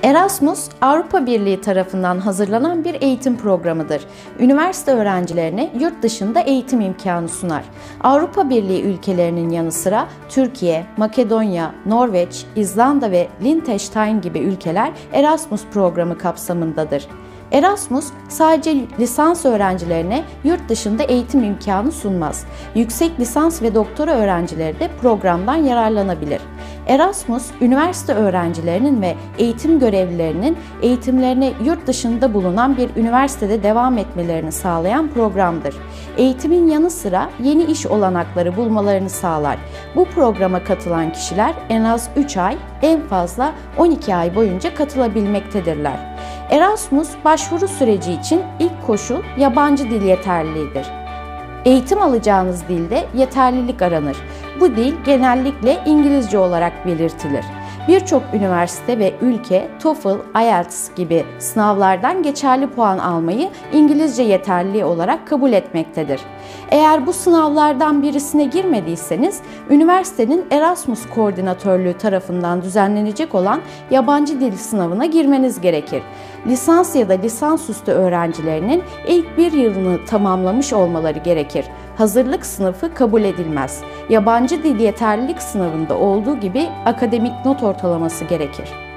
Erasmus, Avrupa Birliği tarafından hazırlanan bir eğitim programıdır. Üniversite öğrencilerine yurt dışında eğitim imkanı sunar. Avrupa Birliği ülkelerinin yanı sıra Türkiye, Makedonya, Norveç, İzlanda ve Liechtenstein gibi ülkeler Erasmus programı kapsamındadır. Erasmus sadece lisans öğrencilerine yurt dışında eğitim imkanı sunmaz. Yüksek lisans ve doktora öğrencileri de programdan yararlanabilir. Erasmus, üniversite öğrencilerinin ve eğitim görevlilerinin eğitimlerini yurt dışında bulunan bir üniversitede devam etmelerini sağlayan programdır. Eğitimin yanı sıra yeni iş olanakları bulmalarını sağlar. Bu programa katılan kişiler en az 3 ay, en fazla 12 ay boyunca katılabilmektedirler. Erasmus başvuru süreci için ilk koşul yabancı dil yeterliliğidir. Eğitim alacağınız dilde yeterlilik aranır. Bu dil genellikle İngilizce olarak belirtilir. Birçok üniversite ve ülke TOEFL, IELTS gibi sınavlardan geçerli puan almayı İngilizce yeterliliği olarak kabul etmektedir. Eğer bu sınavlardan birisine girmediyseniz, üniversitenin Erasmus Koordinatörlüğü tarafından düzenlenecek olan yabancı dil sınavına girmeniz gerekir. Lisans ya da lisansüstü öğrencilerinin ilk bir yılını tamamlamış olmaları gerekir. Hazırlık sınıfı kabul edilmez. Yabancı dil yeterlilik sınavında olduğu gibi akademik not ortalaması gerekir.